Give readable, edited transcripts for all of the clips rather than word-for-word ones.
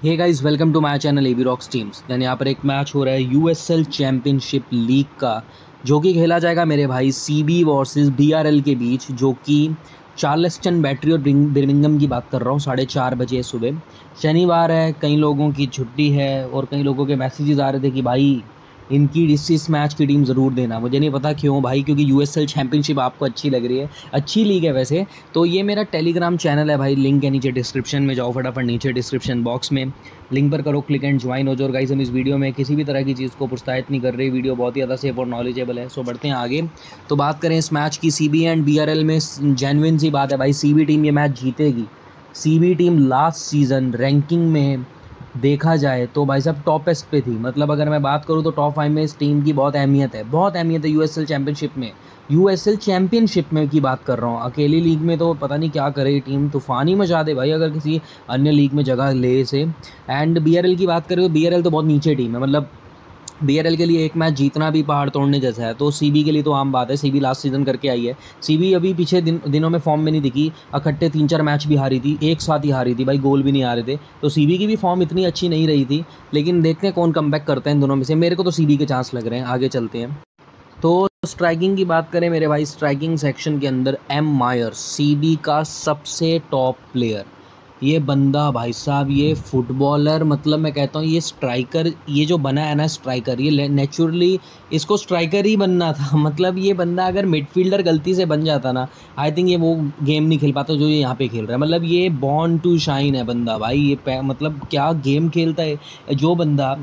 Hey guys, welcome to my channel AB rocks teams. Then यहाँ पर एक match हो रहा है यूएसएल चैम्पियनशिप लीग का, जो कि खेला जाएगा मेरे भाई सीबी वर्सेस बीआरएल के बीच, जो कि चार्ल्सटन बैटरी और बिर्मिंघम की बात कर रहा हूँ। 4:30 बजे सुबह, शनिवार है, कई लोगों की छुट्टी है और कई लोगों के मैसेजेस आ रहे थे कि भाई इनकी इस मैच की टीम ज़रूर देना। मुझे नहीं पता क्यों भाई, क्योंकि यूएसएल चैम्पियनशिप आपको अच्छी लग रही है, अच्छी लीग है वैसे तो। ये मेरा टेलीग्राम चैनल है भाई, लिंक है नीचे डिस्क्रिप्शन में, जाओ फटाफट नीचे डिस्क्रिप्शन बॉक्स में लिंक पर करो क्लिक एंड ज्वाइन हो जाओ। गाइस, हम इस वीडियो में किसी भी तरह की चीज़ को प्रोत्साहित नहीं कर रहे, वीडियो बहुत ही ज़्यादा सेफ और नॉलेजेबल है। सो बढ़ते हैं आगे। तो बात करें इस मैच की, सीबी एंड बीआरएल में जेन्युइन सी बात है भाई, सीबी टीम ये मैच जीतेगी। CB team last season ranking में देखा जाए तो भाई साहब टॉपेस्ट पे थी। मतलब अगर मैं बात करूँ तो टॉप 5 में इस टीम की बहुत अहमियत है, बहुत अहमियत है यूएसएल चैम्पियनशिप में। यूएसएल चैम्पियनशिप में की बात कर रहा हूँ, अकेली लीग में तो पता नहीं क्या करे टीम, तूफान ही मचा दे भाई अगर किसी अन्य लीग में जगह ले से। एंड बीआरएल की बात करें तो बीआरएल तो बहुत नीचे टीम है, मतलब बीआरएल के लिए एक मैच जीतना भी पहाड़ तोड़ने जैसा है। तो सीबी के लिए तो आम बात है, सीबी लास्ट सीजन करके आई है। सीबी अभी पीछे दिनों में फॉर्म में नहीं दिखी, इकट्ठे 3-4 मैच भी हारी थी, एक साथ ही हारी थी भाई, गोल भी नहीं आ रहे थे। तो सीबी की भी फॉर्म इतनी अच्छी नहीं रही थी, लेकिन देखते हैं कौन कमबैक करते हैं इन दोनों में से। मेरे को तो सीबी के चांस लग रहे हैं, आगे चलते हैं। तो स्ट्राइकिंग की बात करें मेरे भाई, स्ट्राइकिंग सेक्शन के अंदर एम मायर्स सीबी का सबसे टॉप प्लेयर। ये बंदा भाई साहब, ये फुटबॉलर, मतलब मैं कहता हूँ ये स्ट्राइकर, ये जो बना है ना स्ट्राइकर, ये नेचुरली इसको स्ट्राइकर ही बनना था। मतलब ये बंदा अगर मिडफील्डर गलती से बन जाता ना, आई थिंक ये वो गेम नहीं खेल पाता जो ये यहाँ पे खेल रहा है। मतलब ये बॉर्न टू शाइन है बंदा भाई, ये मतलब क्या गेम खेलता है जो बंदा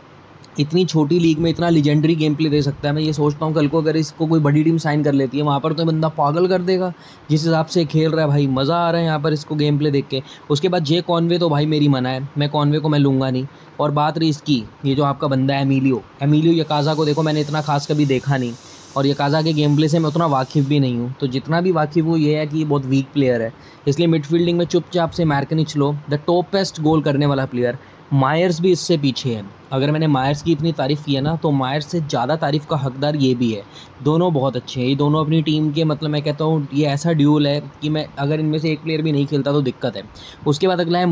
इतनी छोटी लीग में इतना लीजेंडरी गेम प्ले दे सकता है। मैं ये सोचता हूँ कल को अगर इसको कोई बड़ी टीम साइन कर लेती है वहाँ पर, तो बंदा पागल कर देगा जिस हिसाब से खेल रहा है भाई। मज़ा आ रहा है यहाँ पर इसको गेम प्ले देख के। उसके बाद जे कॉनवे तो भाई मेरी मना है, मैं कॉनवे को मैं लूँगा नहीं। और बात रही इसकी, ये जो आपका बंदा है एमिलियो यकाज़ा को, देखो मैंने इतना खास कभी देखा नहीं और यकाज़ा के गेम प्ले से मैं उतना वाकिफ़ भी नहीं हूँ। तो जितना भी वाकिफ़ हूँ ये है कि ये बहुत वीक प्लेयर है, इसलिए मिडफील्डिंग में चुपचाप से मैर्केनिच लो, द टॉपेस्ट गोल करने वाला प्लेयर। मायर्स भी इससे पीछे है। अगर मैंने मायर्स की इतनी तारीफ़ की है ना, तो मायर्स से ज़्यादा तारीफ़ का हकदार ये भी है। दोनों बहुत अच्छे हैं, ये दोनों अपनी टीम के, मतलब मैं कहता हूँ ये ऐसा ड्यूल है कि मैं अगर इनमें से एक प्लेयर भी नहीं खेलता तो दिक्कत है। उसके बाद अगला है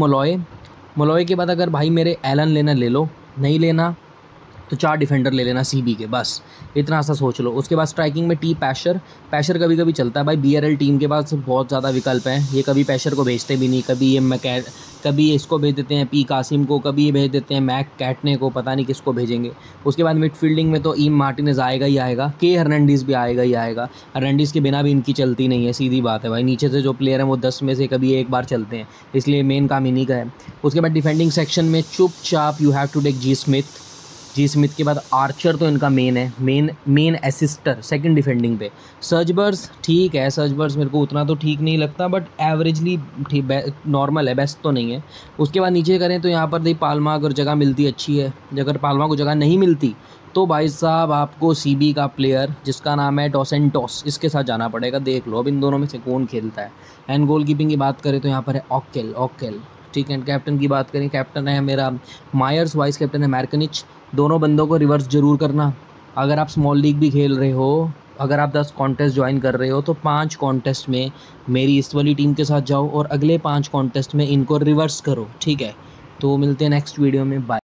मोलॉय के बाद अगर भाई मेरे एलन लेना ले लो, नहीं लेना तो 4 डिफेंडर ले लेना सीबी के, बस इतना सा सोच लो। उसके बाद स्ट्राइकिंग में पैशर कभी कभी चलता है भाई। बीआरएल टीम के पास बहुत ज़्यादा विकल्प हैं, ये कभी पैशर को भेजते भी नहीं, कभी इसको भेज देते हैं पी कासिम को, कभी ये भेज देते हैं मैक कैटने को, पता नहीं किसको भेजेंगे। उसके बाद मिडफील्डिंग में तो ईम मार्टिनेज आएगा ही आएगा, के हर्नांडीज़ भी आएगा ही आएगा। हर्नांडीज़ के बिना भी इनकी चलती नहीं है, सीधी बात है भाई। नीचे से जो प्लेयर हैं वो 10 में से कभी एक बार चलते हैं, इसलिए मेन काम इन्हीं का है। उसके बाद डिफेंडिंग सेक्शन में चुपचाप you have to take G Smith के बाद आर्चर तो इनका मेन है, मेन असिस्टर सेकंड डिफेंडिंग पे। सर्जबर्स ठीक है, सर्जबर्स मेरे को उतना तो ठीक नहीं लगता, बट एवरेजली ठीक नॉर्मल है, बेस्ट तो नहीं है। उसके बाद नीचे करें तो यहाँ पर दी पाल्मा अगर जगह मिलती अच्छी है, अगर पाल्मा को जगह नहीं मिलती तो भाई साहब आपको सीबी का प्लेयर जिसका नाम है डॉस सेंटोस, इसके साथ जाना पड़ेगा। देख लो अब इन दोनों में से कौन खेलता है। एंड गोल कीपिंग की बात करें तो यहाँ पर है ऑकेल ठीक है। कैप्टन की बात करें, कैप्टन है मेरा मायर्स, वाइस कैप्टन है मैर्केनिच। दोनों बंदों को रिवर्स ज़रूर करना। अगर आप स्मॉल लीग भी खेल रहे हो, अगर आप 10 कॉन्टेस्ट ज्वाइन कर रहे हो तो 5 कॉन्टेस्ट में मेरी इस वाली टीम के साथ जाओ और अगले 5 कॉन्टेस्ट में इनको रिवर्स करो, ठीक है। तो मिलते हैं नेक्स्ट वीडियो में, बाय।